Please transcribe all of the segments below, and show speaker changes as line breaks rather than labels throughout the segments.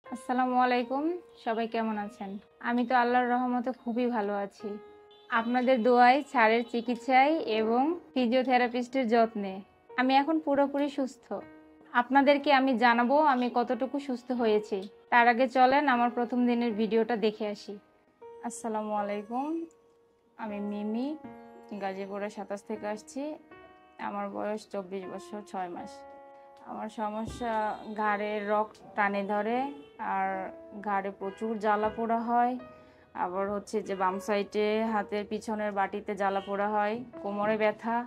আসসালামু আলাইকুম। সবাই কেমন আছেন? আমি তো আল্লাহর রহমতে খুবই ভালো আছি। আপনাদের দোয়ায়, স্যারের চিকিৎসায় এবং ফিজিওথেরাপিস্টের যত্নে আমি এখন পুরোপুরি সুস্থ। আপনাদেরকে আমি জানাবো আমি কতটুকু সুস্থ হয়েছি। তার আগে চলেন আমার প্রথম দিনের ভিডিওটা দেখে আসি। আসসালামু আলাইকুম। আমি মিমি, গাজীপুরের 27 থেকে আসছি। আমার বয়স 24 বছর 6 মাস। আমার সমস্যা ঘাড়ের রক টানে ধরে, আর ঘাড়ে প্রচুর জ্বালা পোড়া হয়। আবার হচ্ছে যে বাম সাইডে হাতের পিছনের বাটিতে জ্বালা পোড়া হয়, কোমরে ব্যথা।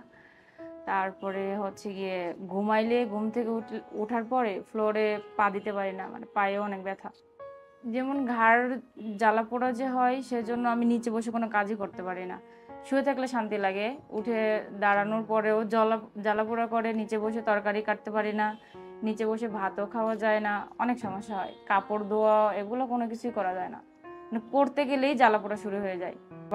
তারপরে হচ্ছে গিয়ে ঘুমাইলে ঘুম থেকে ওঠার পরে ফ্লোরে পা দিতে পারি না, মানে পায়ে অনেক ব্যথা। যেমন ঘাড় জ্বালা পোড়া যে হয়, সেজন্য আমি নিচে বসে কোনো কাজই করতে পারি না। শুয়ে থাকলে শান্তি লাগে, উঠে দাঁড়ানোর পরেও জ্বালা পোড়া করে। নিচে বসে তরকারি কাটতে পারি না, নিচে বসে ভাতও খাওয়া যায় না, অনেক সমস্যা হয়। কাপড় ধোয়া এগুলো কোনো কিছুই করা যায় না, মানে করতে গেলেই জ্বালা পোড়া শুরু হয়ে যায়।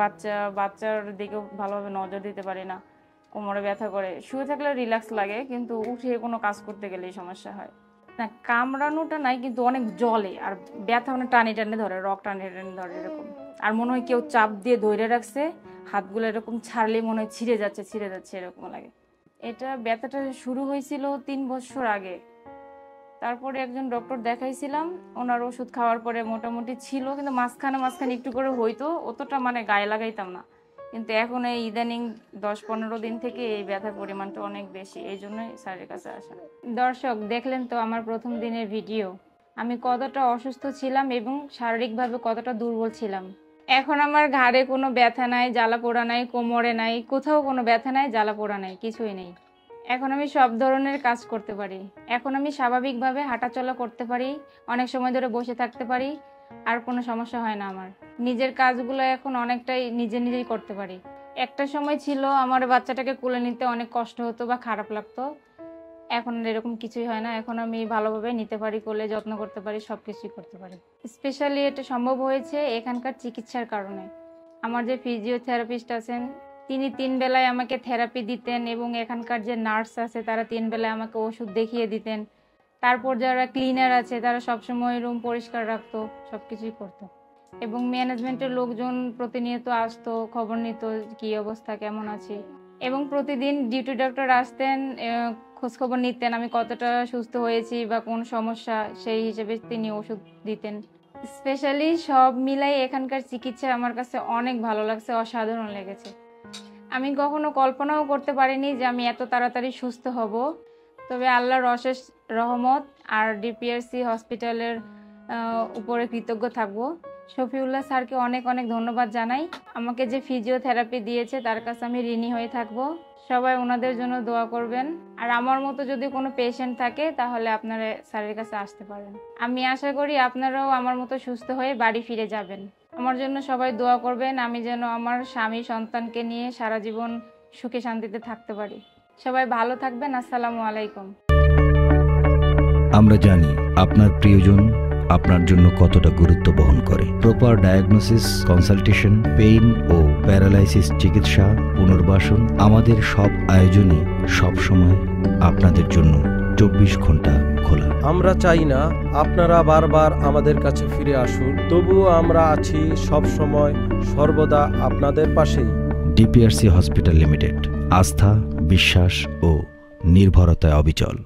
বাচ্চার দিকেও ভালোভাবে নজর দিতে পারি না, কোমরে ব্যথা করে। শুয়ে থাকলে রিল্যাক্স লাগে, কিন্তু উঠে কোনো কাজ করতে গেলেই সমস্যা হয়। না, কামড়ানোটা নাই, কিন্তু অনেক জলে আর ব্যথা, মানে টানে টানে ধরে, রক টানে টানে ধরে এরকম। আর মনে হয় কেউ চাপ দিয়ে ধরে রাখছে, হাতগুলো এরকম ছাড়লে মনে হয় ছিঁড়ে যাচ্ছে এরকম লাগে। এটা ব্যথাটা শুরু হয়েছিল 3 বছর আগে। তারপরে একজন ডক্টর দেখাইছিলাম, ওনার ওষুধ খাওয়ার পরে মোটামুটি ছিল, কিন্তু মাঝখানে একটু করে হইতো, অতটা মানে গায়ে লাগাইতাম না। কিন্তু এখন এই ইদানিং 10-15 দিন থেকে এই ব্যথার পরিমাণটা অনেক বেশি, এই জন্যই স্যারের কাছে আসা। দর্শক, দেখলেন তো আমার প্রথম দিনের ভিডিও। আমি কতটা অসুস্থ ছিলাম এবং শারীরিকভাবে কতটা দুর্বল ছিলাম। এখন আমার ঘাড়ে কোনো ব্যথা নাই, জ্বালা পোড়া নাই, কোমরে নাই, কোথাও কোনো ব্যথা নাই, জ্বালা পোড়া নাই, কিছুই নেই। এখন আমি সব ধরনের কাজ করতে পারি। এখন আমি স্বাভাবিকভাবে হাঁটাচলা করতে পারি, অনেক সময় ধরে বসে থাকতে পারি, আর কোনো সমস্যা হয় না আমার। নিজের কাজগুলো এখন অনেকটাই নিজেই করতে পারি। একটা সময় ছিল আমার বাচ্চাটাকে কোলে নিতে অনেক কষ্ট হতো বা খারাপ লাগতো। এখন এরকম কিছুই হয় না, এখন আমি ভালোভাবে নিতে পারি, কোলে যত্ন করতে পারি, সব কিছুই করতে পারি। স্পেশালি এটা সম্ভব হয়েছে এখানকার চিকিৎসার কারণে। আমার যে ফিজিওথেরাপিস্ট আছেন, তিনি 3 বেলায় আমাকে থেরাপি দিতেন, এবং এখানকার যে নার্স আছে তারা 3 বেলায় আমাকে ওষুধ দেখিয়ে দিতেন। তারপর যারা ক্লিনার আছে তারা সবসময় রুম পরিষ্কার রাখতো, সব কিছুই করতো। এবং ম্যানেজমেন্টের লোকজন প্রতিনিয়ত আসতো, খবর নিত কি অবস্থা, কেমন আছি। এবং প্রতিদিন ডিউটি ডক্টর আসতেন, খোঁজখবর নিতেন আমি কতটা সুস্থ হয়েছি বা কোন সমস্যা, সেই হিসেবে তিনি ওষুধ দিতেন। স্পেশালি সব মিলাই এখানকার চিকিৎসা আমার কাছে অনেক ভালো লাগছে, অসাধারণ লেগেছে। আমি কখনো কল্পনাও করতে পারিনি যে আমি এত তাড়াতাড়ি সুস্থ হব। তবে আল্লাহর অশেষ রহমত আর ডিপিআরসি হসপিটালের উপরে কৃতজ্ঞ থাকবো। শফিউল্লাহ স্যারকে অনেক ধন্যবাদ জানাই। আমাকে যে ফিজিওথেরাপি দিয়েছে তার কাছে আমি ঋণী হয়ে থাকবো। সবাই ওনাদের জন্য দোয়া করবেন। আর আমার মতো যদি কোনো পেশেন্ট থাকে তাহলে আপনারা স্যারের কাছে আসতে পারেন। আমি আশা করি আপনারাও আমার মতো সুস্থ হয়ে বাড়ি ফিরে যাবেন। আমার জন্য সবাই দোয়া করবেন, আমি যেন আমার স্বামী সন্তানকে নিয়ে সারা জীবন সুখে শান্তিতে থাকতে পারি। সবাই ভালো থাকবেন। আসসালামু আলাইকুম।
আমরা জানি আপনার প্রিয়জন আপনার জন্য কতটা গুরুত্ব বহন করে। প্রপার ডায়াগনোসিস, কনসালটেশন, পেইন ও প্যারালাইসিস চিকিৎসা, পুনর্বাসন, আমাদের সব আয়োজনই সবসময় আপনাদের জন্য 24 ঘন্টা খোলা।
আমরা চাই না আপনারা বারবার আমাদের কাছে ফিরে আসুন, তবুও আমরা আছি সব সময় সর্বদা আপনাদের পাশেই।
ডিপিআরসি হসপিটাল লিমিটেড, আস্থা, বিশ্বাস ও নির্ভরতায় অবিচল।